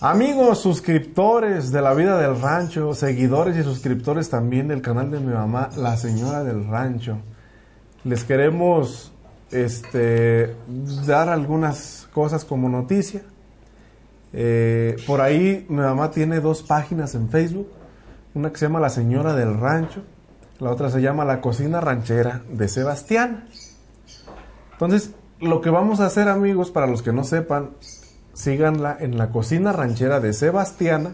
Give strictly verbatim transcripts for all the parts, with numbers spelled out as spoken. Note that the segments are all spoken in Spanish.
Amigos, suscriptores de La Vida del Rancho, seguidores y suscriptores también del canal de mi mamá, La Señora del Rancho, les queremos este, dar algunas cosas como noticia. Eh, por ahí mi mamá tiene dos páginas en Facebook, una que se llama La Señora del Rancho, la otra se llama La Cocina Ranchera de Sebastiana. Entonces, lo que vamos a hacer, amigos, para los que no sepan, síganla en La Cocina Ranchera de Sebastiana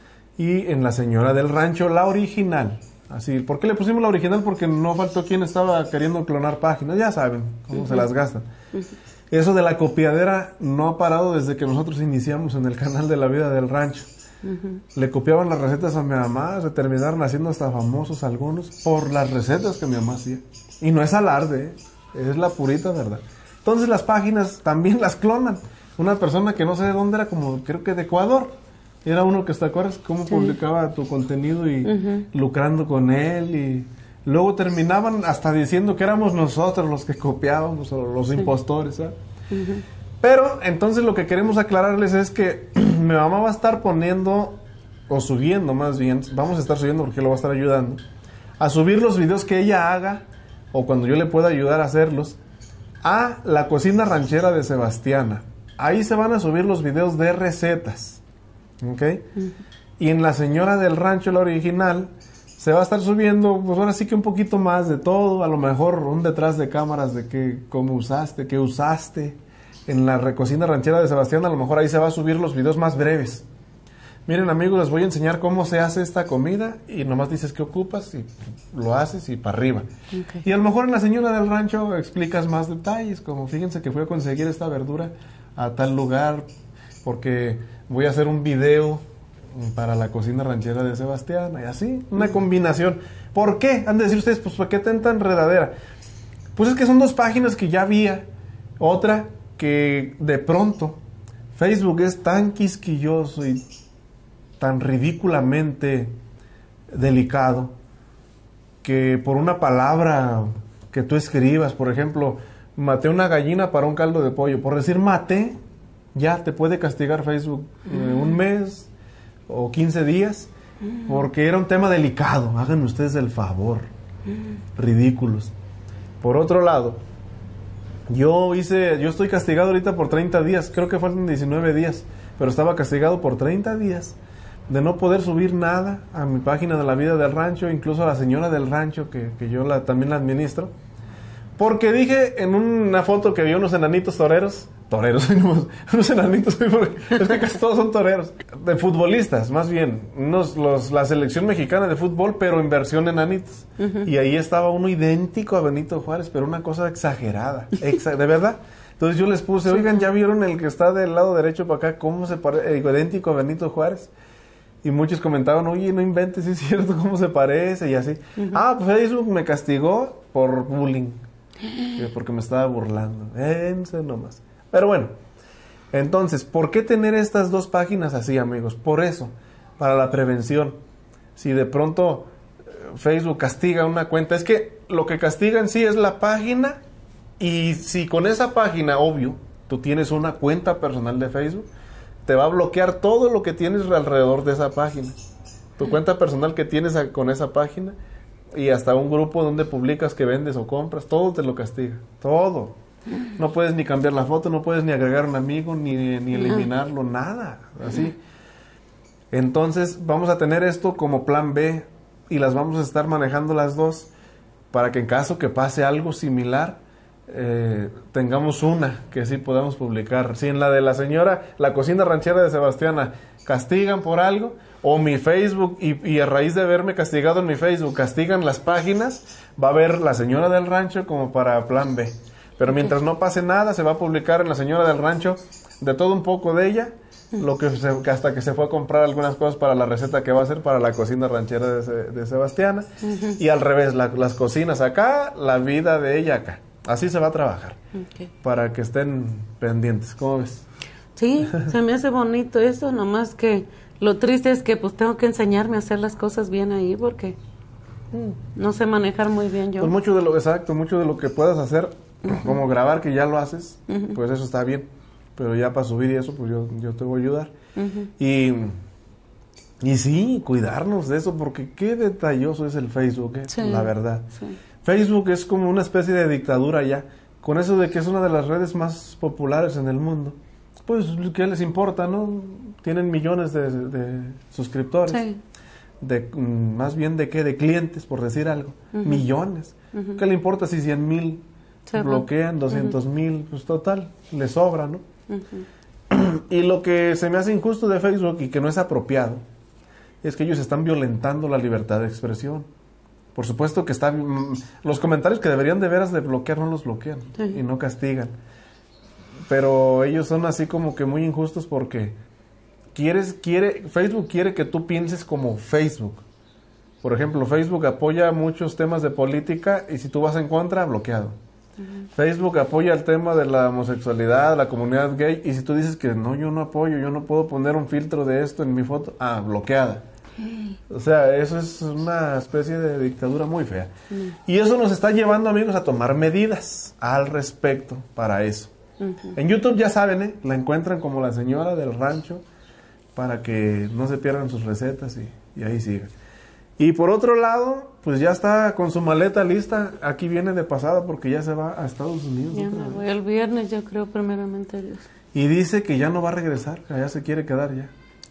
y en La Señora del Rancho, la original. Así, ¿por qué le pusimos la original? Porque no faltó quien estaba queriendo clonar páginas, ya saben cómo uh-huh. se las gastan. Uh-huh. Eso de la copiadera no ha parado desde que nosotros iniciamos en el canal de La Vida del Rancho. Uh-huh. Le copiaban las recetas a mi mamá, se terminaron haciendo hasta famosos algunos por las recetas que mi mamá hacía. Y no es alarde, ¿eh? Es la purita verdad. Entonces las páginas también las clonan. Una persona que no sé de dónde era, como creo que de Ecuador, era uno que, ¿te acuerdas? Cómo sí. publicaba tu contenido y uh-huh. lucrando con él, y luego terminaban hasta diciendo que éramos nosotros los que copiábamos, o los sí. impostores, ¿sabes? Uh-huh. Pero entonces lo que queremos aclararles es que mi mamá va a estar poniendo, o subiendo más bien, vamos a estar subiendo porque lo va a estar ayudando, a subir los videos que ella haga, o cuando yo le pueda ayudar a hacerlos, a La Cocina Ranchera de Sebastiana. Ahí se van a subir los videos de recetas, ¿ok? Uh-huh. Y en La Señora del Rancho, la original, se va a estar subiendo, pues ahora sí que un poquito más de todo, a lo mejor un detrás de cámaras de qué, cómo usaste, qué usaste. En la Cocina Ranchera de Sebastián, a lo mejor ahí se va a subir los videos más breves. Miren, amigos, les voy a enseñar cómo se hace esta comida y nomás dices qué ocupas y lo haces y para arriba. Okay. Y a lo mejor en La Señora del Rancho explicas más detalles, como fíjense que fui a conseguir esta verdura a tal lugar porque voy a hacer un video para La Cocina Ranchera de Sebastián y así, una combinación. ¿Por qué? Han de decir ustedes, pues ¿por qué tanta enredadera? Pues es que son dos páginas que ya había, otra que de pronto Facebook es tan quisquilloso y tan ridículamente delicado que por una palabra que tú escribas, por ejemplo, maté una gallina para un caldo de pollo, por decir maté, ya te puede castigar Facebook eh, un mes o quince días, porque era un tema delicado. Hagan ustedes el favor, ridículos. Por otro lado, yo hice, yo estoy castigado ahorita por treinta días, creo que faltan diecinueve días, pero estaba castigado por treinta días de no poder subir nada a mi página de La Vida del Rancho, incluso a La Señora del Rancho, que, que yo la, también la administro, porque dije en una foto que vi unos enanitos toreros, toreros, unos enanitos, es que casi todos son toreros, de futbolistas, más bien, unos, los, la selección mexicana de fútbol, pero en versión enanitos, uh-huh. y ahí estaba uno idéntico a Benito Juárez, pero una cosa exagerada, exa- de verdad. Entonces yo les puse, oigan, ¿ya vieron el que está del lado derecho para acá, cómo se parece, idéntico a Benito Juárez? Y muchos comentaban, oye, no inventes, ¿sí es cierto cómo se parece? Y así. Uh-huh. Ah, pues Facebook me castigó por bullying, porque me estaba burlando. Pense nomás. Pero bueno, entonces, ¿por qué tener estas dos páginas así, amigos? Por eso, para la prevención. Si de pronto Facebook castiga una cuenta, es que lo que castiga en sí es la página, y si con esa página, obvio, tú tienes una cuenta personal de Facebook, te va a bloquear todo lo que tienes alrededor de esa página. Tu cuenta personal que tienes con esa página y hasta un grupo donde publicas que vendes o compras, todo te lo castiga, todo. No puedes ni cambiar la foto, no puedes ni agregar un amigo, ni, ni eliminarlo, nada, así. Entonces vamos a tener esto como plan B y las vamos a estar manejando las dos para que en caso que pase algo similar, Eh, tengamos una que sí podamos publicar. Si en la de La Señora, La Cocina Ranchera de Sebastiana, castigan por algo, o mi Facebook, y, y a raíz de verme castigado en mi Facebook, castigan las páginas, va a haber La Señora del Rancho como para plan B. Pero mientras no pase nada, se va a publicar en La Señora del Rancho de todo un poco de ella, lo que, se, que hasta que se fue a comprar algunas cosas para la receta que va a hacer para La Cocina Ranchera de, de Sebastiana, uh-huh. y al revés, la, las cocinas acá, la vida de ella acá. Así se va a trabajar, okay. para que estén pendientes. ¿Cómo ves? Sí, se me hace bonito eso, nomás que lo triste es que pues tengo que enseñarme a hacer las cosas bien ahí, porque no sé manejar muy bien yo. Pues mucho de lo, exacto, mucho de lo que puedas hacer, uh-huh. como grabar, que ya lo haces, uh-huh. pues eso está bien. pero ya para subir y eso, pues yo, yo te voy a ayudar. Ujú. Y, y sí, cuidarnos de eso, porque qué detalloso es el Facebook, ¿eh? Sí, La verdad. sí. Facebook es como una especie de dictadura ya, con eso de que es una de las redes más populares en el mundo. Pues, ¿qué les importa, no? Tienen millones de, de suscriptores. Sí. De, mm, más bien de qué, de clientes, por decir algo. Ujú. Millones. Ujú. ¿Qué le importa si cien mil Se va. bloquean, doscientos mil? Pues total, le sobra, ¿no? Ujú. Y lo que se me hace injusto de Facebook y que no es apropiado es que ellos están violentando la libertad de expresión. Por supuesto que están mm, los comentarios que deberían de veras de bloquear no los bloquean Sí. y no castigan. Pero ellos son así como que muy injustos porque quieres quiere Facebook quiere que tú pienses como Facebook. Por ejemplo, Facebook apoya muchos temas de política y si tú vas en contra, bloqueado. Ujú. Facebook apoya el tema de la homosexualidad, la comunidad gay, y si tú dices que no, yo no apoyo, yo no puedo poner un filtro de esto en mi foto, ah, bloqueada. O sea, eso es una especie de dictadura muy fea. Mm. Y eso nos está llevando, amigos, a tomar medidas al respecto para eso. Ujú. En YouTube ya saben, ¿eh? La encuentran como la señora del rancho para que no se pierdan sus recetas y, y ahí sigan. Y por otro lado, pues ya está con su maleta lista. Aquí viene de pasada porque ya se va a Estados Unidos. Ya otra me vez. voy el viernes, yo creo, primeramente Dios. Y dice que ya no va a regresar, que allá se quiere quedar ya.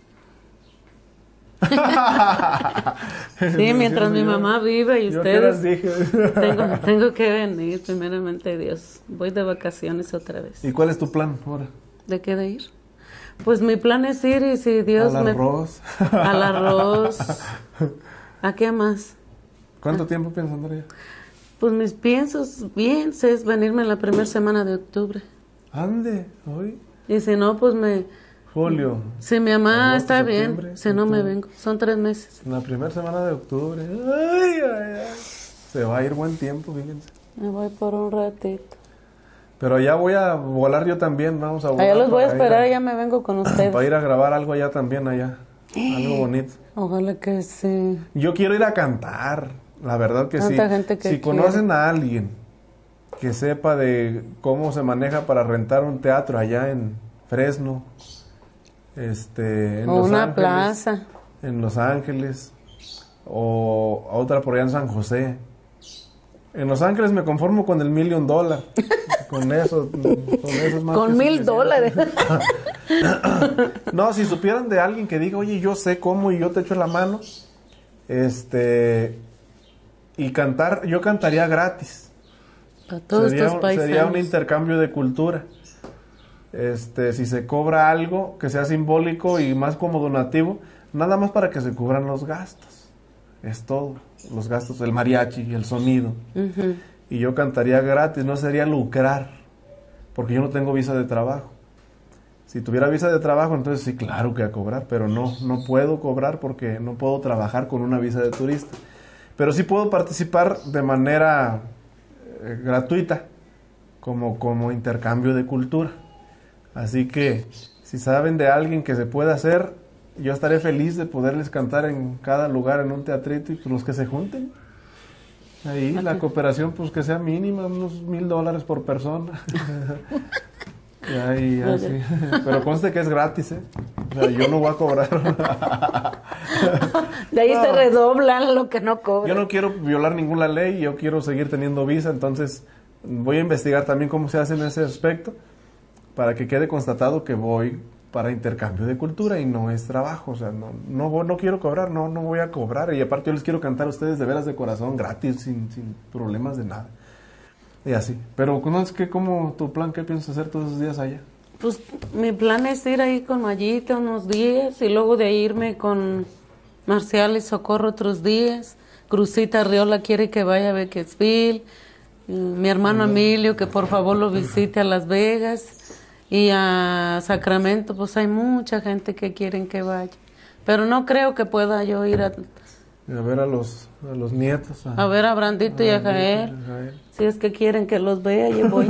Sí, mientras mi mamá vive y Yo que las ustedes, dije. tengo, tengo que venir, primeramente Dios. Voy de vacaciones otra vez. ¿Y cuál es tu plan ahora? ¿De qué de ir? Pues mi plan es ir y si Dios Al me... arroz. Al arroz. ¿A qué más? ¿Cuánto tiempo piensas andar allá? Pues mis piensos bien es venirme la primera semana de octubre. Ande, hoy. Y si no, pues me... Julio. Si mi mamá Agosto, está septiembre, bien, si no me octubre. vengo. Son tres meses. La primera semana de octubre. Ay, ay, ay. Se va a ir buen tiempo, fíjense. Me voy por un ratito. Pero allá voy a volar yo también. Vamos a volar. Allá los voy a para ir esperar, ya me vengo con ustedes. Para ir a grabar algo allá también, allá. Algo bonito. Ojalá que sí. Yo quiero ir a cantar. La verdad que sí. Tanta gente que Si quiere. conocen a alguien que sepa de cómo se maneja para rentar un teatro allá en Fresno, este, en O Los una Ángeles, plaza. en Los Ángeles, o otra por allá en San José. En Los Ángeles me conformo con el million dollar. Con eso, con eso es más Con que mil suficiente. dólares. No, si supieran de alguien que diga, oye, yo sé cómo y yo te echo la mano, este, y cantar, yo cantaría gratis. Para todos sería, estos un- paisanos. sería un intercambio de cultura. Este, si se cobra algo que sea simbólico y más como donativo, nada más para que se cubran los gastos. Es todo, los gastos, el mariachi, el sonido. Ujú. Y yo cantaría gratis, no sería lucrar, porque yo no tengo visa de trabajo. Si tuviera visa de trabajo, entonces sí, claro que a cobrar, pero no, no puedo cobrar porque no puedo trabajar con una visa de turista. Pero sí puedo participar de manera eh, gratuita, como, como intercambio de cultura. Así que, si saben de alguien que se pueda hacer, yo estaré feliz de poderles cantar en cada lugar, en un teatrito, y pues los que se junten. Ahí la Ok. cooperación pues que sea mínima, unos mil dólares por persona. Y ahí, así. Pero conste que es gratis, ¿eh? O sea, yo no voy a cobrar. De ahí No. se redoblan lo que no Yo cobran. no quiero violar ninguna ley, yo quiero seguir teniendo visa, entonces voy a investigar también cómo se hace en ese aspecto para que quede constatado que voy para intercambio de cultura y no es trabajo, o sea, no no, voy- no quiero cobrar, no no voy a cobrar, y aparte yo les quiero cantar a ustedes de veras de corazón, gratis, sin, sin problemas de nada. Y así. Pero no es que como tu plan, ¿qué piensas hacer todos esos días allá? Pues mi plan es ir ahí con Mayita unos días y luego de ahí irme con Marcial y Socorro otros días. Crucita Riola quiere que vaya a Bakersfield. Y mi hermano Emilio que por favor lo visite a Las Vegas. Y a Sacramento, pues hay mucha gente que quieren que vaya. Pero no creo que pueda yo ir a, A ver a los, a los nietos. a ver a Brandito y a Jael. Jael. Si es que quieren que los vea, yo voy.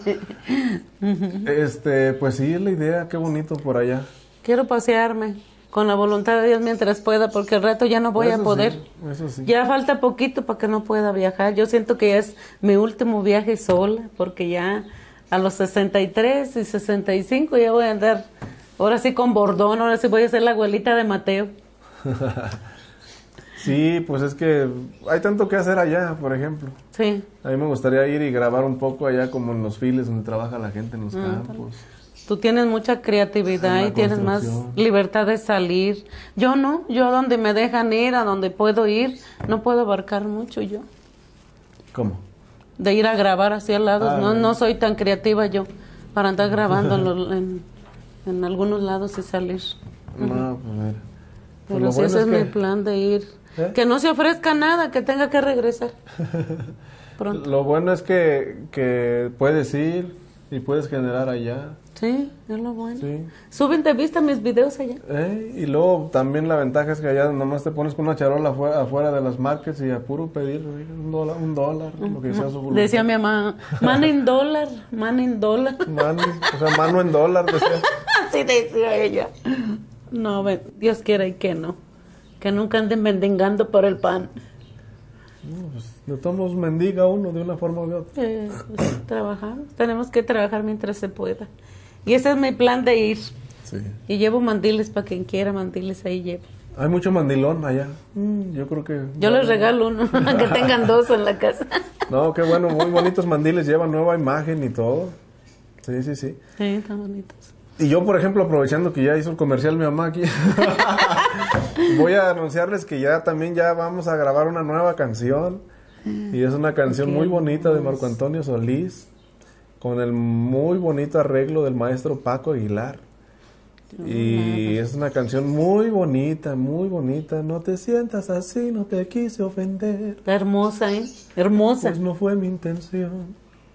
Este, pues sí, es la idea, qué bonito por allá. Quiero pasearme con la voluntad de Dios mientras pueda, porque al rato ya no voy Eso a poder. sí, eso sí. Ya falta poquito para que no pueda viajar. Yo siento que ya es mi último viaje sola, porque ya a los sesenta y tres y sesenta y cinco ya voy a andar, ahora sí con bordón, ahora sí voy a ser la abuelita de Mateo. Sí, pues es que hay tanto que hacer allá, por ejemplo. Sí. A mí me gustaría ir y grabar un poco allá como en los files donde trabaja la gente en los Ah, campos. Tú tienes mucha creatividad En la y tienes más construcción. libertad de salir. Yo no, yo a donde me dejan ir, a donde puedo ir, no puedo abarcar mucho yo. ¿Cómo? De ir a grabar hacia lados, Ah, no, bueno. no soy tan creativa yo para andar grabando en, lo- en, en algunos lados y salir. No, pues mira. Pues Pero lo sí, bueno ese es, es mi que- plan de ir. ¿Eh? Que no se ofrezca nada, que tenga que regresar pronto. Lo bueno es que, que puedes ir y puedes generar allá. Sí, es lo bueno. Sí. Suben de vista mis videos allá. Eh, y luego también la ventaja es que allá nomás te pones con una charola afuera, afuera de las markets y a puro pedir oiga, un dólar, un dólar, lo que sea su voluntad. Decía mi mamá, man en dólar, man en dólar. Mano, o sea, mano en dólar, decía. Así decía ella. No, ve- Dios quiera y que no. Que nunca anden mendigando por el pan. No, pues, de todos modos mendiga uno de una forma u otra. Eh, pues, trabajamos. Tenemos que trabajar mientras se pueda. Y ese es mi plan de ir. Sí. Y llevo mandiles para quien quiera mandiles, ahí llevo. Hay mucho mandilón allá. Mm, yo creo que... Yo les regalo uno, que tengan dos en la casa. No, qué bueno, muy bonitos mandiles, llevan nueva imagen y todo. Sí, sí, sí. Sí, están bonitos. Y yo, por ejemplo, aprovechando que ya hizo el comercial mi mamá aquí, voy a anunciarles que ya también ya vamos a grabar una nueva canción. Y es una canción muy bonita de Marco Antonio Solís, con el muy bonito arreglo del maestro Paco Aguilar. Y es una canción muy bonita, muy bonita. No te sientas así, no te quise ofender. Está hermosa, ¿eh? Hermosa. Pues no fue mi intención.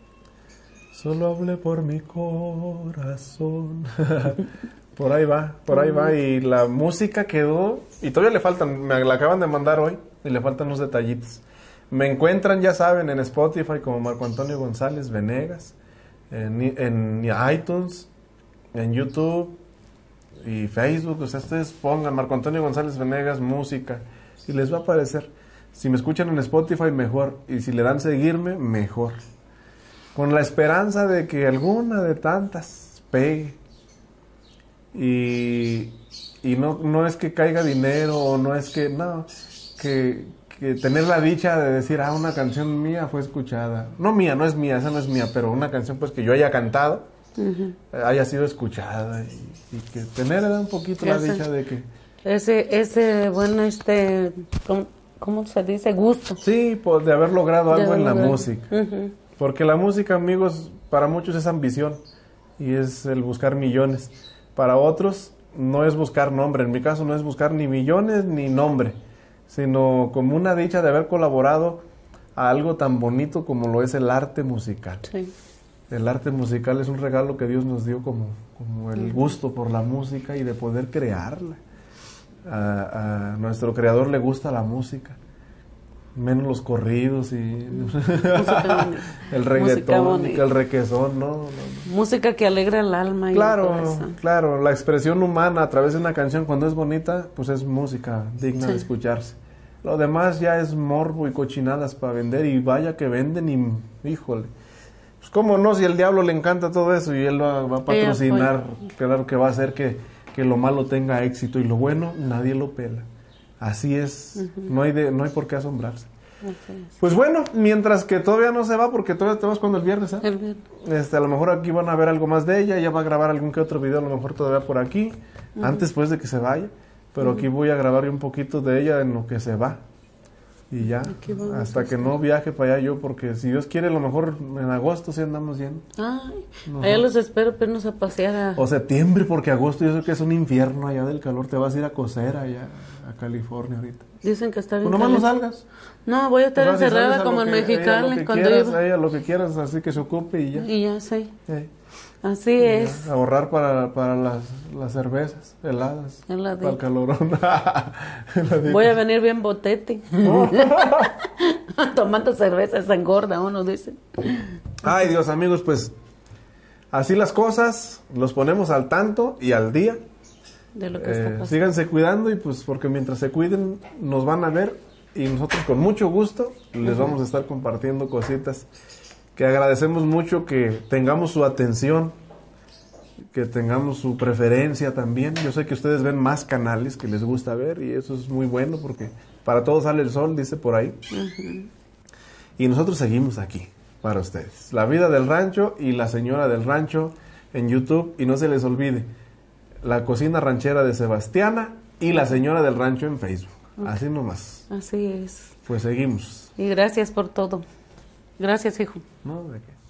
Solo hablé por mi corazón. Por ahí va, por ahí va. Y la música quedó. Y todavía le faltan, me la acaban de mandar hoy. Y le faltan unos detallitos. Me encuentran, ya saben, en Spotify como Marco Antonio González Venegas. En, en iTunes, en YouTube y Facebook. O sea, ustedes pongan Marco Antonio González Venegas música y les va a aparecer. Si me escuchan en Spotify, mejor. Y si le dan seguirme, mejor. Con la esperanza de que alguna de tantas pegue. Y, y no, no es que caiga dinero o no es que... No, que, que tener la dicha de decir, ah, una canción mía fue escuchada. No mía, no es mía, esa no es mía, pero una canción pues que yo haya cantado, uh-huh. haya sido escuchada. Y, y que tener un poquito la dicha de que... Ese, ese bueno, este... ¿cómo, cómo se dice? Gusto. Sí, pues de haber logrado algo de en la lograr. música. Uh-huh. Porque la música, amigos, para muchos es ambición y es el buscar millones. Para otros no es buscar nombre. En mi caso no es buscar ni millones ni nombre, sino como una dicha de haber colaborado a algo tan bonito como lo es el arte musical. Sí. El arte musical es un regalo que Dios nos dio como, como el gusto por la música y de poder crearla. A, a nuestro creador le gusta la música. Menos los corridos y el reggaetón y el requesón, ¿no? No, no. Música que alegra el alma. Y claro, el corazón. claro, la expresión humana a través de una canción cuando es bonita, pues es música digna sí. de escucharse. Lo demás ya es morbo y cochinadas para vender y vaya que venden y, híjole, pues cómo no, si el diablo le encanta todo eso y él va, va a patrocinar, claro que va a hacer que, que lo malo tenga éxito y lo bueno nadie lo pela. Así es, uh-huh. no hay de, no hay por qué asombrarse. Okay. Pues bueno, mientras que todavía no se va, porque todavía te vas cuando el viernes, ¿eh? El viernes. Este, a lo mejor aquí van a ver algo más de ella, ella va a grabar algún que otro video, a lo mejor todavía por aquí, uh-huh. antes pues de que se vaya, pero uh-huh. aquí voy a grabar un poquito de ella en lo que se va. Y ya, hasta que no viaje para allá yo, porque si Dios quiere, a lo mejor en agosto sí andamos yendo. Ay, no. Allá los espero, pero nos a pasear a... O septiembre, porque agosto yo sé que es un infierno allá del calor, te vas a ir a coser allá a California ahorita. Dicen que está bien. Pues nomás no salgas. No, voy a estar pues encerrada como en Mexicali. Ella, cuando quieras, iba. ella lo que quieras, así que se ocupe y ya. Y ya sé. Sí. Así y es. Ya, ahorrar para, para las, las cervezas heladas. Heladito. Para el calorón. Voy a venir bien botete. Tomando cerveza, se engorda uno, dice. Ay, Dios, amigos, pues así las cosas, los ponemos al tanto y al día. De lo que eh, está pasando. Síganse cuidando y pues porque mientras se cuiden nos van a ver y nosotros con mucho gusto les uh-huh. vamos a estar compartiendo cositas que agradecemos mucho que tengamos su atención, que tengamos su preferencia también. Yo sé que ustedes ven más canales que les gusta ver y eso es muy bueno porque para todos sale el sol, dice por ahí. Uh-huh. Y nosotros seguimos aquí para ustedes. La vida del rancho y la señora del rancho en YouTube. Y no se les olvide, la cocina ranchera de Sebastiana y la señora del rancho en Facebook. Okay. Así nomás. Así es. Pues seguimos. Y gracias por todo. Gracias, hijo. No, ¿de qué?